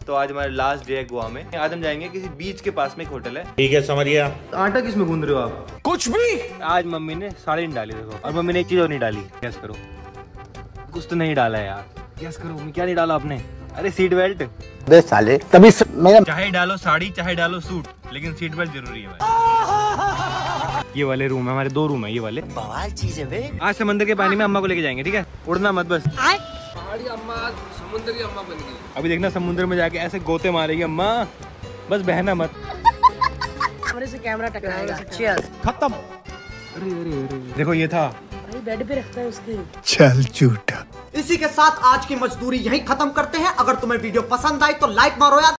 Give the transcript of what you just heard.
तो आज हमारा लास्ट डे है गोवा में। आज हम जाएंगे किसी बीच के पास में एक होटल है। ठीक है, समझ गया। आटा किस में गूंद रहे हो आप? कुछ भी। आज मम्मी ने साड़ी नहीं डाली देखो, और मम्मी ने एक चीज और नहीं डाली। गैस करो, कुछ तो नहीं डाला है यार। गैस करो मम्मी, क्या नहीं डाला आपने? अरे सीट बेल्ट। बे साले, तभी मैं चाहे डालो साड़ी चाहे डालो सूट, लेकिन सीट बेल्ट जरूरी है भाई। ये वाले रूम है हमारे, 2 रूम है ये वाले। बवाल चीज है बे। आज समंदर के पानी में अम्मा को लेके जाएंगे, ठीक है? उड़ना मत बस। पहाड़ी अम्मा समुद्री अम्मा बन गई। अभी देखना समुद्र में जाके ऐसे गोते मारेगी अम्मा, बस बहना मत। कैमरे से कैमरा टकराएगा। चीयर्स। खत्म। अरे देखो ये था। भाई बेड पे रखता है उसके। चल झूठा। इसी के साथ आज की मजदूरी यहीं खत्म करते हैं। अगर तुम्हें वीडियो पसंद आई तो लाइक मारो यार।